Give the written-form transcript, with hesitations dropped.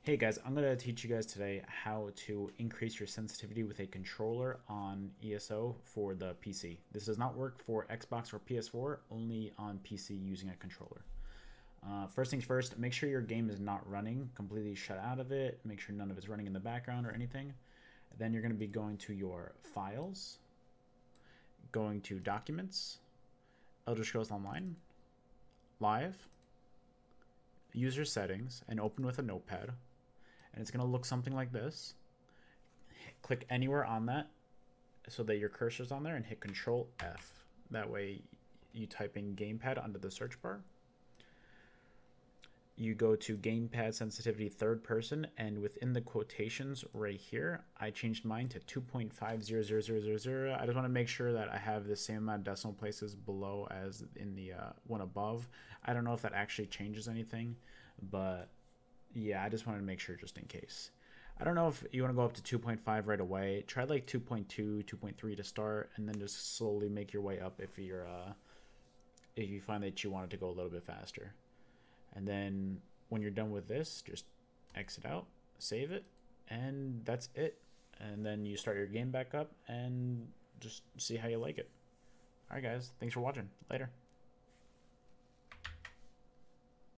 Hey guys, I'm going to teach you guys today how to increase your sensitivity with a controller on ESO for the PC. This does not work for Xbox or PS4, only on PC using a controller. First things first, make sure your game is not running, completely shut out of it, make sure none of it's running in the background or anything. Then you're going to be going to your files, going to documents, Elder Scrolls Online, live, user settings, and open with a notepad. And it's going to look something like this. Click anywhere on that so that your cursor's on there and hit Control F. That way you type in gamepad under the search bar. You go to gamepad sensitivity third person, and within the quotations right here, I changed mine to 2.50000. I just want to make sure that I have the same amount of decimal places below as in the one above. I don't know if that actually changes anything, but yeah, I just wanted to make sure just in case. I don't know if you want to go up to 2.5 right away. Try like 2.2, 2.3 to start, and then just slowly make your way up if you find that you want it to go a little bit faster. And then when you're done with this, just exit out, save it, and that's it. And then you start your game back up and just see how you like it. All right, guys. Thanks for watching. Later.